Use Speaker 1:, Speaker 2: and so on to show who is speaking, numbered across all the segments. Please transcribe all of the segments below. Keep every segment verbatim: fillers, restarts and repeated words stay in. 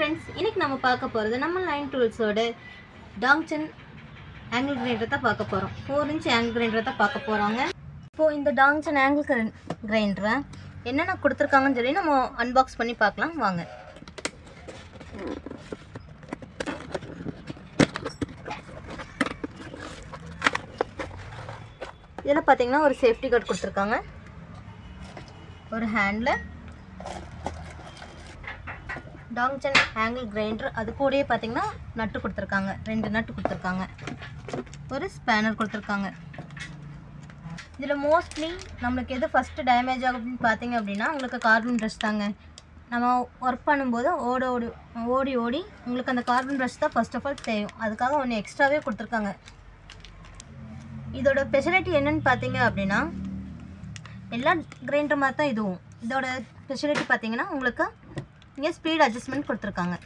Speaker 1: friends, இன்னைக்கு நம்ம பார்க்க போறது நம்ம லைன் டூல்ஸோட டாங்சன் ஆங்கிள் கிரைண்டர் தான் பார்க்க போறோம். four inch ஆங்கிள் கிரைண்டர் தான் பார்க்க போறாங்க. இப்போ இந்த டாங்சன் ஆங்கிள் கிரைண்டரை என்னென்ன கொடுத்துருக்காங்கன்னு சொல்லி நம்ம அன்பாக்ஸ் பண்ணி பார்க்கலாம் வாங்க. இதில் பார்த்தீங்கன்னா ஒரு சேஃப்டி கார்டு கொடுத்துருக்காங்க, ஒரு ஹேண்டில், டாங்சன் ஆங்கிள் கிரைண்டர், அது கூடயே பார்த்தீங்கன்னா நட்டு கொடுத்துருக்காங்க, ரெண்டு நட்டு கொடுத்துருக்காங்க, ஒரு ஸ்பேனர் கொடுத்துருக்காங்க. இதில் மோஸ்ட்லி நம்மளுக்கு எது ஃபஸ்ட்டு டேமேஜ் ஆகும் அப்படின்னு பார்த்தீங்க அப்படின்னா உங்களுக்கு கார்பன் ப்ரஷ் தாங்க. நம்ம ஒர்க் பண்ணும்போது ஓட ஓடி ஓடி ஓடி உங்களுக்கு அந்த கார்பன் ப்ரஷ் தான் ஃபஸ்ட் ஆஃப் ஆல் தேயும். அதுக்காக ஒன்று எக்ஸ்ட்ராவே கொடுத்துருக்காங்க. இதோட ஸ்பெஷாலிட்டி என்னன்னு பார்த்தீங்க அப்படின்னா எல்லா கிரைண்டர் மாதிரி தான் இதுவும். இதோட ஸ்பெஷாலிட்டி பார்த்தீங்கன்னா உங்களுக்கு இங்கே ஸ்பீட் அட்ஜஸ்ட்மெண்ட் கொடுத்துருக்காங்க.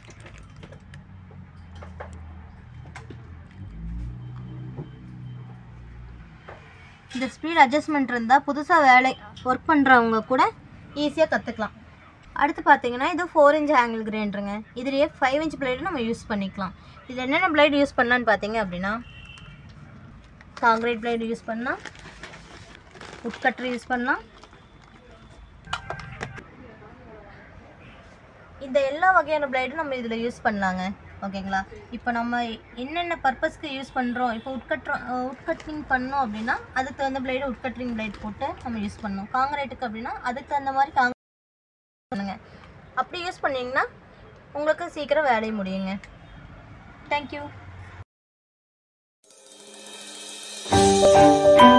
Speaker 1: இந்த ஸ்பீட் அட்ஜஸ்ட்மெண்ட் இருந்தால் புதுசாக வேலை ஒர்க் பண்ணுறவங்க கூட ஈஸியாக கற்றுக்கலாம். அடுத்து பார்த்தீங்கன்னா இது ஃபோர் இன்ச் ஆங்கிள் கிரைண்டருங்க. இதுலேயே ஃபைவ் இன்ச் பிளேடு நம்ம யூஸ் பண்ணிக்கலாம். இதில் என்னென்ன பிளேடு யூஸ் பண்ணலான்னு பார்த்தீங்க அப்படின்னா காங்கிரீட் பிளேடு யூஸ் பண்ணலாம், உட் கட்டர் யூஸ் பண்ணலாம். இந்த எல்லா வகையான பிளேடும் நம்ம இதில் யூஸ் பண்ணலாங்க. ஓகேங்களா? இப்போ நம்ம என்னென்ன பர்பஸ்க்கு யூஸ் பண்ணுறோம், இப்போ உட் கட்ரு உட் கட்டிங் பண்ணோம் அப்படின்னா அதுக்கு தகுந்த பிளேடு உட் கட்டிங் பிளேட் போட்டு நம்ம யூஸ் பண்ணணும். காங்கிரீட்டுக்கு அப்படின்னா அதுக்கு தகுந்த மாதிரி காங்கிரீட் பண்ணுங்க. அப்படி யூஸ் பண்ணிங்கன்னா உங்களுக்கு சீக்கிரம் வேலையை முடியுங்க. தேங்க்யூ.